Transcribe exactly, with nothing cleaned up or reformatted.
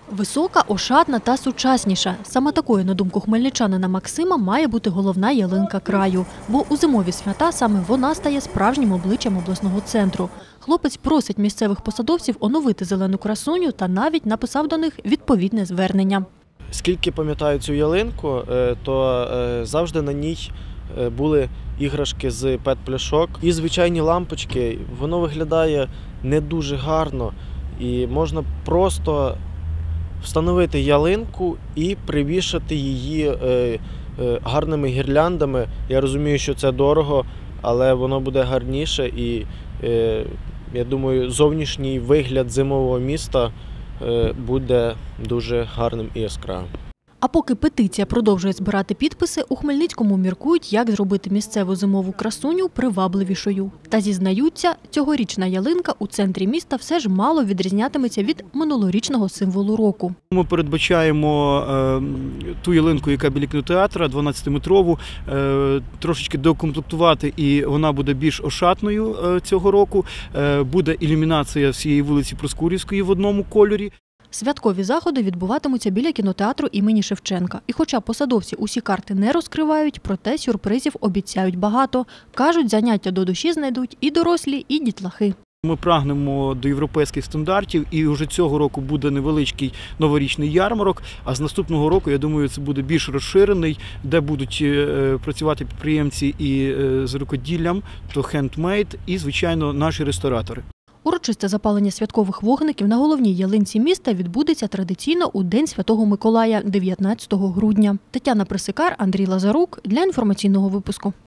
Висока, ошатна та сучасніша. Саме такою, на думку хмельничанина Максима, має бути головна ялинка краю. Бо у зимові свята саме вона стає справжнім обличчям обласного центру. Хлопець просить місцевих посадовців оновити зелену красуню та навіть написав до них відповідне звернення. Скільки пам'ятаю цю ялинку, то завжди на ній були іграшки з пет-пляшок і звичайні лампочки. Воно виглядає не дуже гарно і можна просто встановити ялинку і привішати її гарними гірляндами. Я розумію, що це дорого, але воно буде гарніше і, я думаю, зовнішній вигляд зимового міста буде дуже гарним і яскравим. А поки петиція продовжує збирати підписи, у Хмельницькому міркують, як зробити місцеву зимову красуню привабливішою. Та зізнаються, цьогорічна ялинка у центрі міста все ж мало відрізнятиметься від минулорічного символу року. Ми передбачаємо е, ту ялинку, яка біля кінотеатру, дванадцятиметрову, е, трошечки доукомплектувати, і вона буде більш ошатною е, цього року. Е, буде ілюмінація всієї вулиці Проскурівської в одному кольорі. Святкові заходи відбуватимуться біля кінотеатру імені Шевченка. І хоча посадовці усі карти не розкривають, проте сюрпризів обіцяють багато. Кажуть, заняття до душі знайдуть і дорослі, і дітлахи. Ми прагнемо до європейських стандартів, і вже цього року буде невеличкий новорічний ярмарок, а з наступного року, я думаю, це буде більш розширений, де будуть працювати підприємці і з рукоділлям, то хендмейд, і, звичайно, наші ресторатори. Урочисте запалення святкових вогників на головній ялинці міста відбудеться традиційно у День Святого Миколая, дев'ятнадцятого грудня. Тетяна Присикар, Андрій Лазарук для інформаційного випуску.